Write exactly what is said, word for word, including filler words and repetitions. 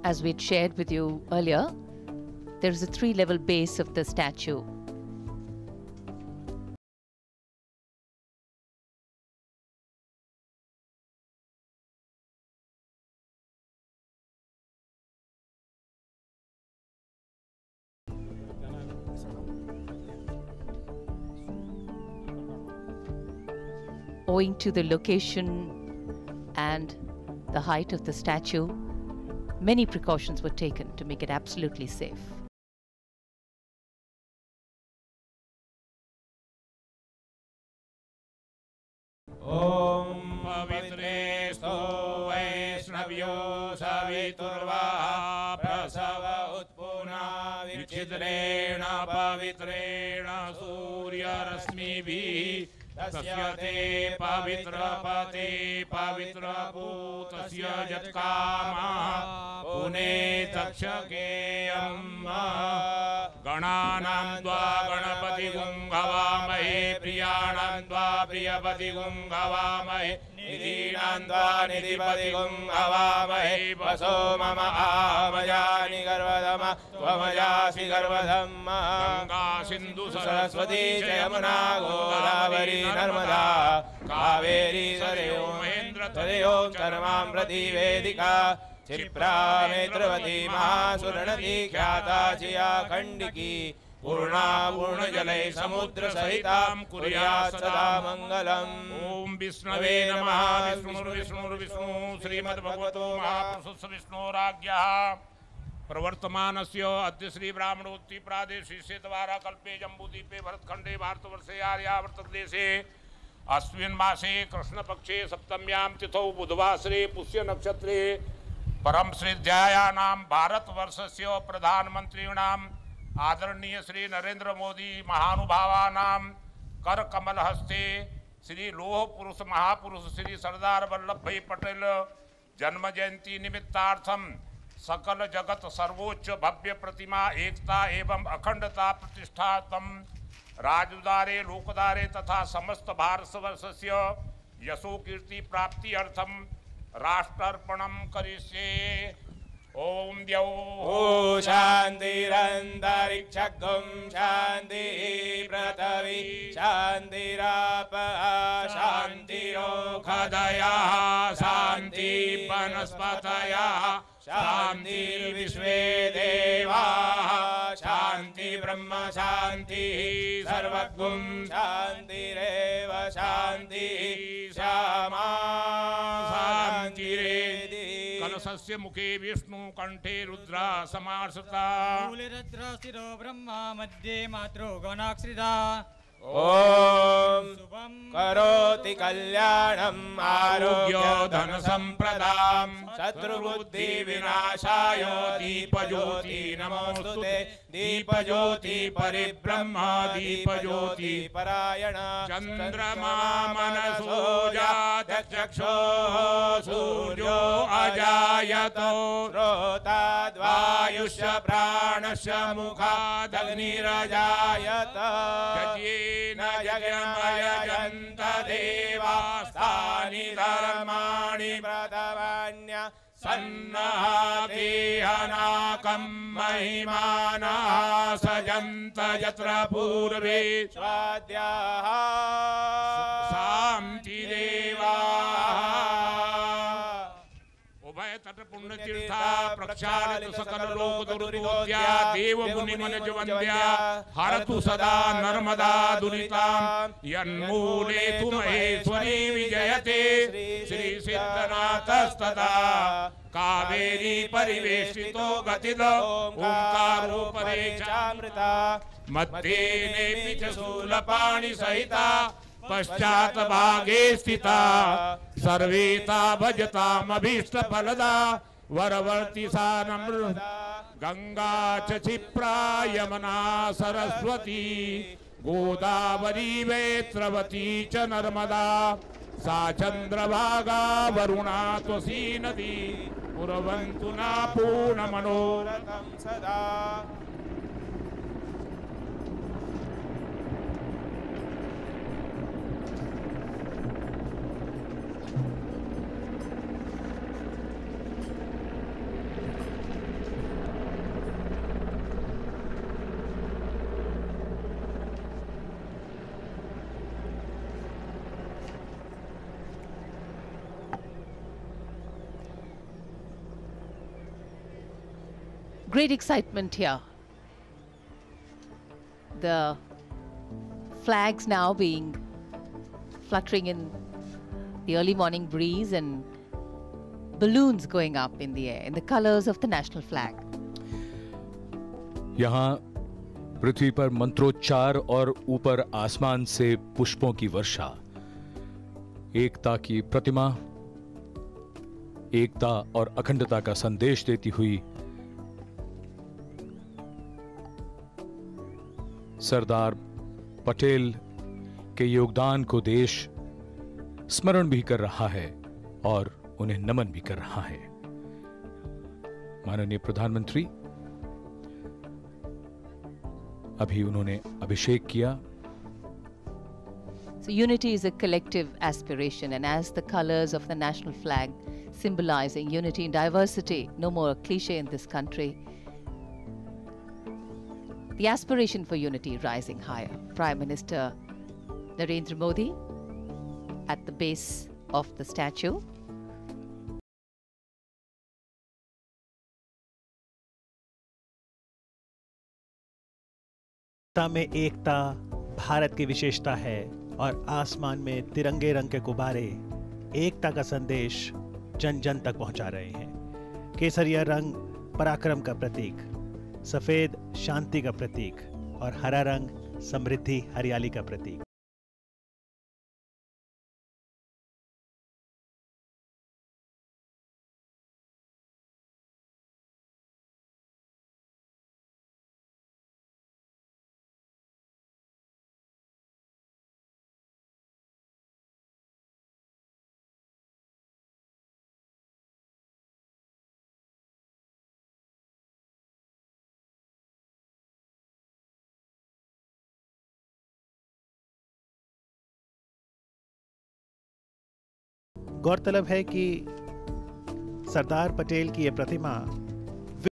as we'd shared with you earlier, there is a three-level base of the statue. Owing to the location and the height of the statue, many precautions were taken to make it absolutely safe. Om pavitresto vaishnavyo saviturva prasava utpuna vichidrena pavitrena surya rasmibhi tasya te pavitra pate pavitra putasya jatkama pune takshake amma gananam dva ganapati gungavamahe priyanam dva priyapati gungavamahe nidhinam dva nidhipati gungavamahe vaso mama amayani garvadama tvamajasi garvadhamma Ganga Sindhu Saraswati Yamuna Godavari Narmada Kaveri Sarayom Mahendra Tarayom Charmamrati Vedika Chipra Metravati Mahasuranati Khyata Jaya Khandiki Purna Purna Jalai Samudra Sahitam Kurya Sada Mangalam Om Vishnave Namaha Vishnu Vishnu Vishnu Srimad Bhagavato Mahaprasad Vishnu Ragya प्रवर्तमानस्य अद्य श्री ब्राह्मणोत्ति प्रादेशी से द्वारा कल्पे जम्बूदीपे भरतखंडे भारतवर्षे आर्यावर्तदेशे अस्मिन् मासे कृष्णपक्षे सप्तम्यां तिथौ बुधवासरे पुष्य नक्षत्रे परम श्रीध्यायानां भारतवर्षस्य प्रधानमन्त्रिणां आदरणीय श्री नरेंद्र मोदी महानुभावानां कर कमल हस्ते श्री लोह पुरुष महापुरुष श्री सरदार वल्लभ भाई पटेल जन्म जयंती निमित्तार्थम सकल जगत सर्वोच्च भव्य प्रतिमा एकता एवं अखंडता प्रतिष्ठातम राजुदारे लोकदारे तथा समस्त भारतवर्षस्य यशो कीर्ति प्राप्ति अर्थम राष्ट्रार्पणम करिष्ये। ओम द्यौ ओ शान्तिरन्तरिक्षगं शान्ति पृथिवी शान्तिराप शान्तिरोषधयः शान्ति वनस्पतयः शान्तिर्विश्वे देवाः शान्ति ब्रह्म शान्ति सर्वगुं शान्तिरेव शान्ति श्यामा शान्तिरेधि कलशस्य मुखे विष्णु कंठे रुद्रा समाश्रिता मूले रुद्रा शिरो ब्रह्मा मध्ये मात्रो गणाक्षरिता ओम करोति कल्याणम् आरोग्य धन संप्रदां शत्रुबुद्धि विनाशाय दीपज्योति नमोस्तुते दीपज्योति परिब्रह्म दीपज्योति परायण चंद्रमा मनसो जातचक्षो सूर्यो अजायतो श्रोताद्वायुष्य प्राणस्य मुखादग्निरजायत न यज्ञमयजन्त देवास्तानि धर्माणि प्रतवान्य सन्नहातिहनाकं महिमानः सजन्त यत्र पूर्वे स्वाद्याः शान्तिदेवाः तट पुण्य तीर्था प्रक्षालित सकल लोक दुर्गोद्या देव मुनि मन जवंद्या हरतु सदा नर्मदा दुरितां यन्मूले तु महेश्वरी विजयते श्री सिद्धनाथस्तदा कावेरी परिवेशितो गतिदो ओंकारो परे चामृता मध्ये नेपि च शूलपाणि सहिता पश्चात भागे स्थिता सर्वेता भजतामभीष्ट फलदा वरवर्ति सा नमृता गंगा च क्षिप्रा यमुना सरस्वती गोदावरी वेत्रवती च नर्मदा सा चंद्रभागा वरुणा त्वसी नदी पुरवन्तु न पूर्ण मनोरथं सदा। Great excitement here. The flags now being fluttering in the early morning breeze and balloons going up in the air in the colors of the national flag. यहाँ पृथ्वी पर मंत्रोच्चार और ऊपर आसमान से पुष्पों की वर्षा, एकता की प्रतिमा, एकता और अखंडता का संदेश देती हुई सरदार पटेल के योगदान को देश स्मरण भी कर रहा है और उन्हें नमन भी कर रहा है। माननीय प्रधानमंत्री, अभी उन्होंने अभिषेक किया। So unity is a collective aspiration, and as the colors of the national flag symbolizing unity in diversity, no more a cliche in this country, the aspiration for unity rising higher. Prime Minister Narendra Modi at the base of the statue. में एकता भारत की विशेषता है और आसमान में तिरंगे रंग के गुब्बारे एकता का संदेश जन जन तक पहुंचा रहे हैं। केसरिया रंग पराक्रम का प्रतीक, सफेद शांति का प्रतीक और हरा रंग समृद्धि हरियाली का प्रतीक। गौरतलब है कि सरदार पटेल की यह प्रतिमा